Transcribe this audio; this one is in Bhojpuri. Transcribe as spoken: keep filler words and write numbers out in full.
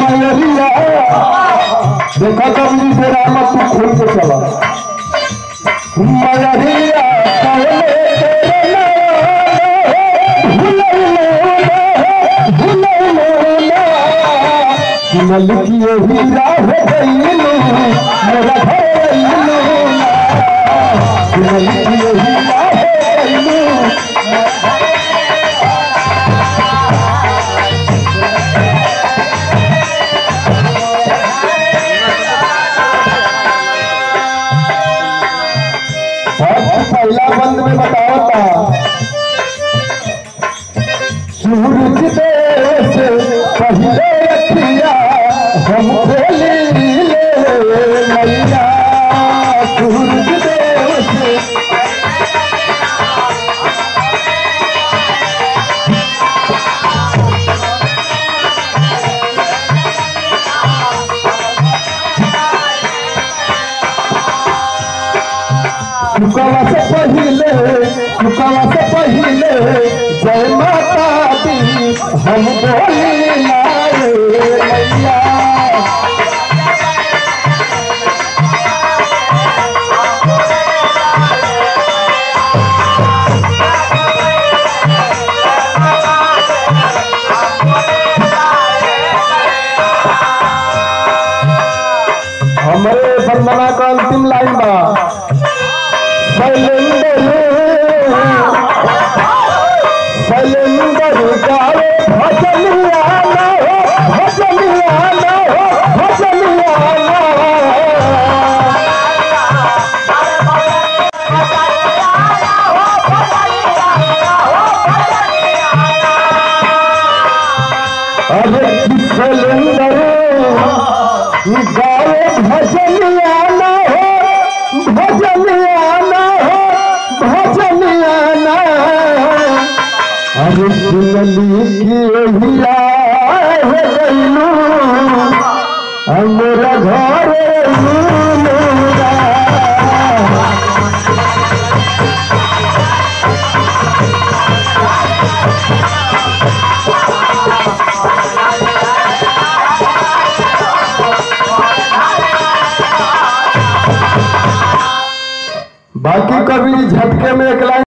मायरिया देखा कभी तेरा मत तू खोल के चला मायरिया मलिकिए हीरा हो गईलू मेरा घर मलिकिए हीरा हो गईलू पहला बंद में बताया था सूरज देव से पहले अखिया हम खोली ले मैया सूरज देव से सुकवा से पहले सुकवा से पहले जय माता दी हम बोली लाए मैया हमारे वंदना का अंतिम लाइन बा सैलेंडर सैलेंडर गावे भजनिया ना हो भजनिया ना हो भजनिया ना अरे सैलेंडर गावे भजनिया ना हो भजनिया ना हो भजनिया ना अरे सुनली की हिया हो गईलू हमरा घर बाकी कभी झटके में एक लाइन